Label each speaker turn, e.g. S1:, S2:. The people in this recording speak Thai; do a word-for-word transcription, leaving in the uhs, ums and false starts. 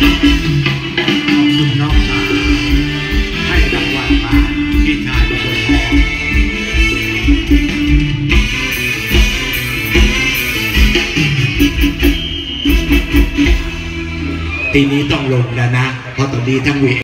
S1: คุณน้องสาวให้รางวัลมาพี่ชายมาบนหอทีนี้ต้องลงแล้วนะเพราะตอนนี้ทั้งเว